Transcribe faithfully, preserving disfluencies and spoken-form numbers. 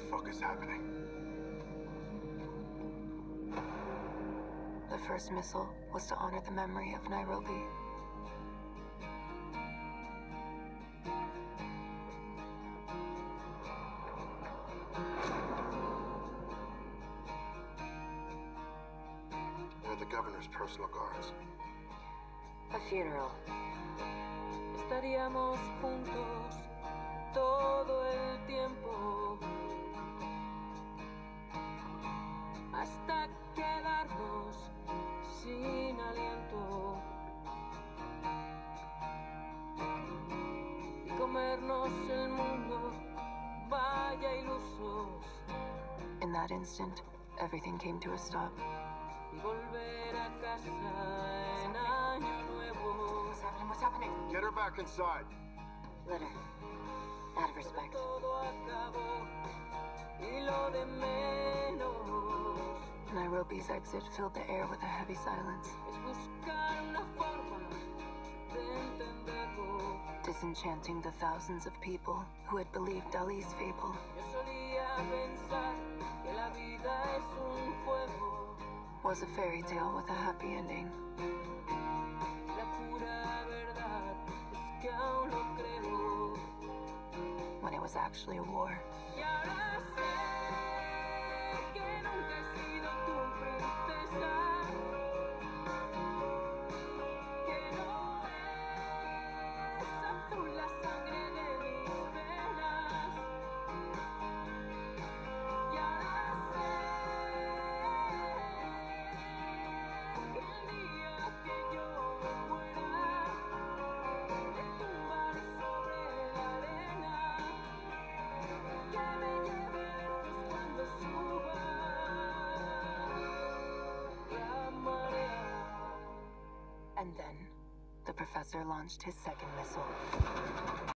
fuck is happening? The first missile was to honor the memory of Nairobi. They're the governor's personal guards. A funeral. Estaríamos juntos todo el tiempo hasta quedarnos sin aliento y comernos el mundo, vaya ilusos. In that instant, everything came to a stop. Y volver a casa en año nuevo. What's happening? What's happening? Get her back inside. Let her. Out of respect. Todo acabó y lo de menos Nairobi's exit filled the air with a heavy silence, es buscar una forma de entenderlo. disenchanting the thousands of people who had believed Dali's fable. Yo solía pensar que la vida es un juego. Was a fairy tale with a happy ending. La pura verdad es que aún lo creo. When it was actually a war. Y ahora sé que nunca he sido tu princesa, que no es azul la sangre de mis venas. Y ahora sé que el día que yo me muera, me tumbaré sobre la arena. Que me lleve lejos cuando suba la marea. And then, the professor launched his second missile.